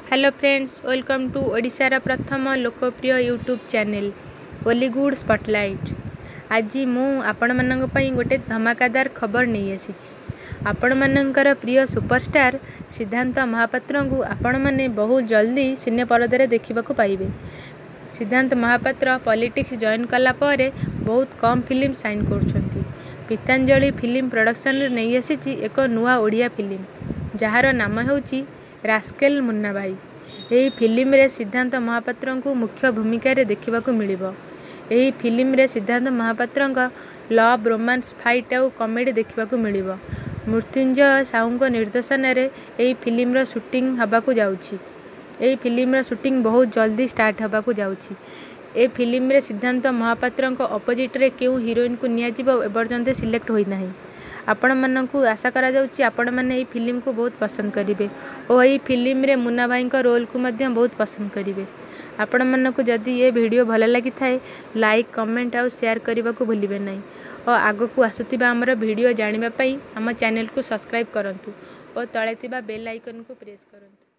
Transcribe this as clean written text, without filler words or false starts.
Hello friends, welcome to ओडिशार प्रथम लोकप्रिय यूट्यूब चैनल बॉलीवुड स्पॉटलाइट। आज मु आपण मानक पई गोटे धमाकादार खबर नहीं आसी। आपण मानकर प्रिय सुपरस्टार सिद्धांत महापात्र को आपण माने बहुत जल्दी सिने परदे देखा पाइबे। सिद्धांत महापात्र पॉलिटिक्स जॉइन कला परे बहुत कम फिल्म साइन कर पीतांजलि फिल्म प्रोडक्शन नहीं आसी एक नुआ ओडिया फिल्म जार नाम होची रास्केल मुन्ना भाई। यही फिल्म रे सिद्धांत महापात्र को मुख्य भूमिका रे देखा मिलिबो। यही फिल्म रे Siddhanta Mahapatra love romance fight और कॉमेडी देखा मिलिबो। मृत्युंजय साहू निर्देशन रे यही फिल्म रो शूटिंग हबाकू जाउची। यही फिल्म रो शूटिंग बहुत जल्दी स्टार्ट हबाकू जाउची। ए फिल्म रे सिद्धांत महापात्र अपोजिट रे क्यों हीरोइन को निया जिवो एपर्यंत सिलेक्ट होई नाही। आपण मानकू आशा करा जाउची आपण माने एही फिल्म को बहुत पसंद करिवे और एही फिल्म रे मुन्ना भाई का रोल को मध्य बहुत पसंद करिवे। आपण मानकू जदि ये वीडियो भल लगी थाए लाइक कमेंट और शेयर करने को भूलिबे नहीं और आगो को आसुतिबा हमर वीडियो जानिबा पई हम चैनल को सब्सक्राइब करंतु और तळे तिबा बेल आइकन को प्रेस करंतु।